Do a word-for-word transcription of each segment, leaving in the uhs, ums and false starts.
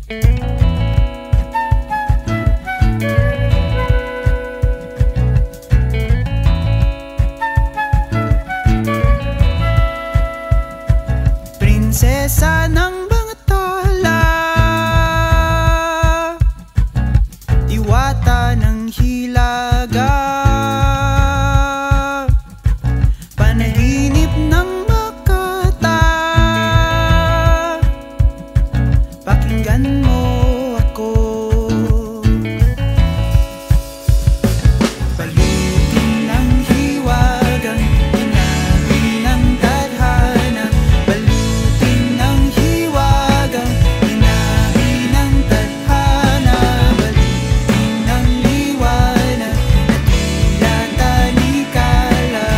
Prinsesa ng mga tala, diwata ng hilaga, panaginip ng makata. Pakinggan mo ako, balutin ng hiwagang inabi ng tadhana. Balutin ng hiwagang inabi ng tadhana. Balutin ng liwanag na tila talikala.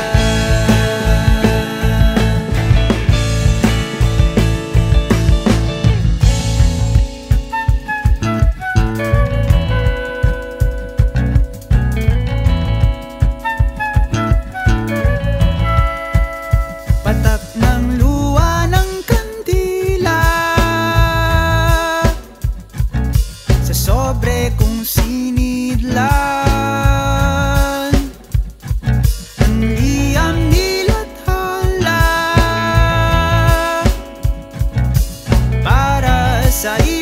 Patak ng luwa ng kandila sa sobre kong sinidlan. Ang liyam nilathala para sa